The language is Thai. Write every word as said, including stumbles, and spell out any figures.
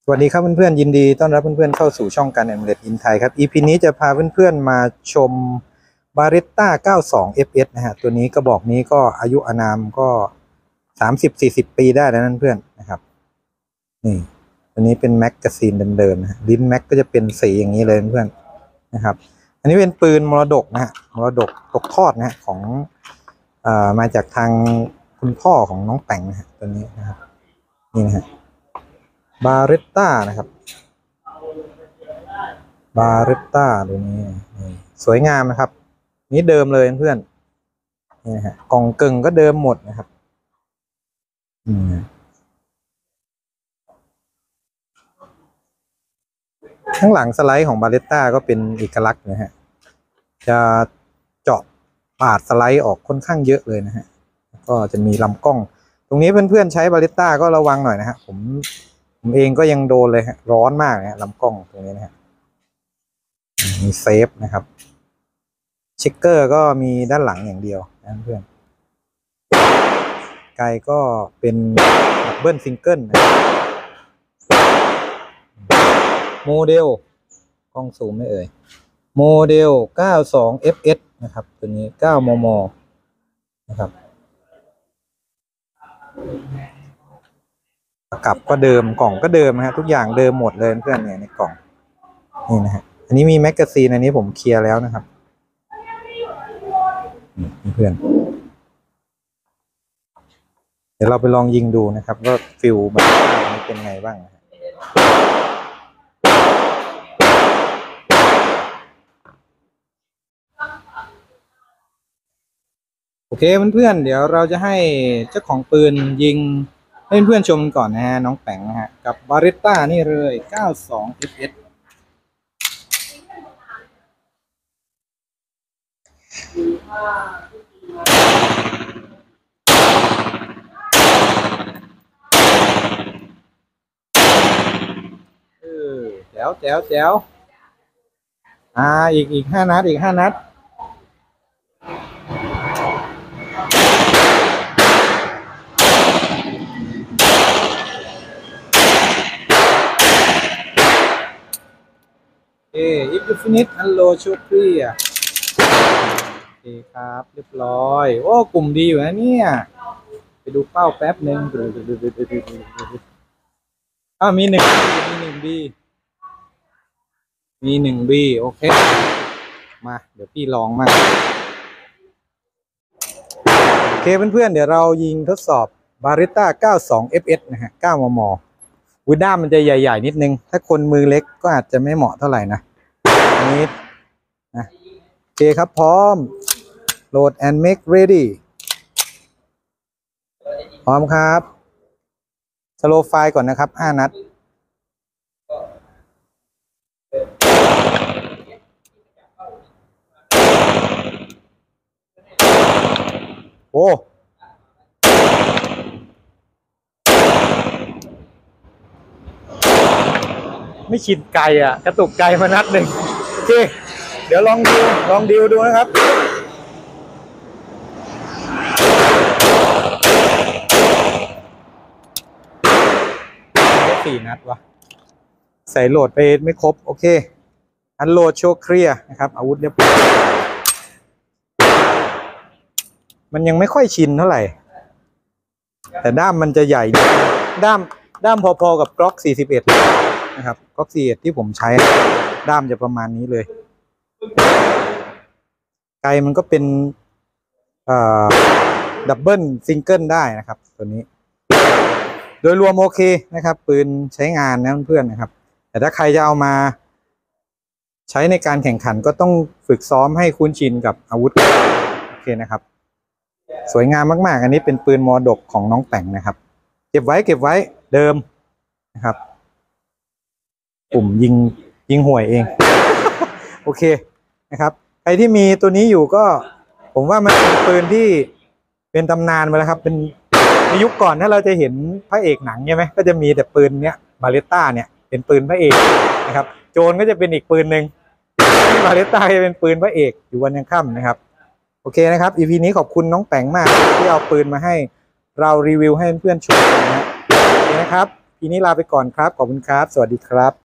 วัสดีครับเพื่อนๆยินดีต้อนรับเพื่อนๆเข้าสู่ช่องการแอมเลตอินไทยครับ อี พี นี้จะพาเพื่อนๆมาชม Baretta เก้าสิบสอง เอฟ เอส นะฮะตัวนี้กระบอกนี้ก็อายุอานามก็ สามสิบถึงสี่สิบ ปีได้แล้วนั่นเพื่อนนะครับนี่ตัวนี้เป็นแมกกาซีนเดิมๆนะลิ้นแม็กก็จะเป็นสีอย่างนี้เลยเพื่อนนะครับอันนี้เป็นปืนมรดกนะฮะมรดกตกทอดนะฮะของเอ่อมาจากทางคุณพ่อของน้องแต่งนะฮะตัวนี้นะครับนี่นะฮะบาเรตต้านะครับบาเรตต้าตัวนี้สวยงามนะครับนี้เดิมเลยเพื่อนนี่นะฮะกล่องกึ่งก็เดิมหมดนะครับอืมข้างหลังสไลด์ของบาเรตต้าก็เป็นเอกลักษณ์นะฮะจะเจาะปาดสไลด์ออกค่อนข้างเยอะเลยนะฮะก็จะมีลำกล้องตรงนี้เพื่อนๆใช้บาเรตต้าก็ระวังหน่อยนะฮะผมผมเองก็ยังโดนเลยฮะร้อนมากนะลำกล้องตรงนี้นะฮะมีเซฟนะครับเช็คเกอร์ก็มีด้านหลังอย่างเดียวนะเพื่อนไกก็เป็นดับเบิลซิงเกิลโมเดลกล้องซูมไม่เอ่ยโมเดล เก้าสิบสอง เอฟ เอส นะครับตัวนี้ เก้ามม นะครับประกับก็เดิมกล่องก็เดิมนะฮะทุกอย่างเดิมหมดเลยเพื่อนเนี่ยในกล่องนี่นะฮะอันนี้มีแมกกาซีนอันนี้ผมเคลียร์แล้วนะครับเพื่อนเดี๋ยวเราไปลองยิงดูนะครับว่าฟิลมันเป็นไงบ้างโอเคเพื่อนๆเดี๋ยวเราจะให้เจ้าของปืนยิงให้เพื่อนๆชมก่อนนะฮะน้องแป๋งนะฮะกับบาเรตต้านี่เลย เก้าสิบสอง เอฟ เอส เออแจ๋วแจ๋วแจ๋วอ่าอีกอีกห้านัดอีกห้านัดเออิฟยูฟินิชฮัลโหลชูครีอ่ะโอเคครับเรียบร้อยโอ้กลุ่มดีอยู่นะเนี่ยไปดูเป้าแป๊บหนึ่งอ้าวมีหนึ่งมีหนึ่งบีมีหนึ่งบีโอเคมาเดี๋ยวพี่ลองมากโอเคเพื่อนๆเดี๋ยวเรายิงทดสอบบาเรตต้า เก้าสิบสอง เอฟ เอส นะฮะ เก้ามมวิด้ามมันจะใหญ่ๆนิดนึงถ้าคนมือเล็กก็อาจจะไม่เหมาะเท่าไหร่นะนิดนะโอเคครับพร้อมโหลด and make ready พร้อมครับสโลว์ไฟล์ก่อนนะครับห้านัดโอ้ไม่ชินไกลอ่ะกระตุกไกลมานัดหนึ่งโอเคเดี๋ยวลองดูลองดิวดูนะครับสี่นัดวะใส่โหลดไปไม่ครบโอเคอันโหลดโชว์เคลียร์นะครับอาวุธเรียบร้อยมันยังไม่ค่อยชินเท่าไหร่แต่ด้ามมันจะใหญ่ด้ามด้ามพอๆกับกล็อกสี่สิบเอ็ดนะครับกล็อกสี่สิบเอ็ดที่ผมใช้ด้ามจะประมาณนี้เลยไกลมันก็เป็นดับเบิลซิงเกิลได้นะครับตัวนี้โดยรวมโอเคนะครับปืนใช้งานนะเพื่อนๆนะครับแต่ถ้าใครจะเอามาใช้ในการแข่งขันก็ต้องฝึกซ้อมให้คุ้นชินกับอาวุธโอเคนะครับสวยงามมากๆอันนี้เป็นปืนมรดกของน้องแต่งนะครับเก็บไว้เก็บไว้เดิมนะครับปุ่มยิงยิงห่วยเอง โอเคนะครับใครที่มีตัวนี้อยู่ก็ผมว่ามันเป็นปืนที่เป็นตำนานไปแล้วครับเป็นในยุคก่อนถ้าเราจะเห็นพระเอกหนังใช่ไหมก็จะมีแต่ปืนเนี้ยบาเรตต้าเนี่ยเป็นปืนพระเอกนะครับโจรก็จะเป็นอีกปืนหนึ่งบาเรตต้าจะเป็นปืนพระเอกอยู่วันยังค่ำนะครับโอเคนะครับ อี พี นี้ขอบคุณน้องแป๋งมากที่เอาปืนมาให้เรารีวิวให้เพื่อนๆชมนะฮะโอเคนะครับพีนี้ลาไปก่อนครับขอบคุณครับสวัสดีครับ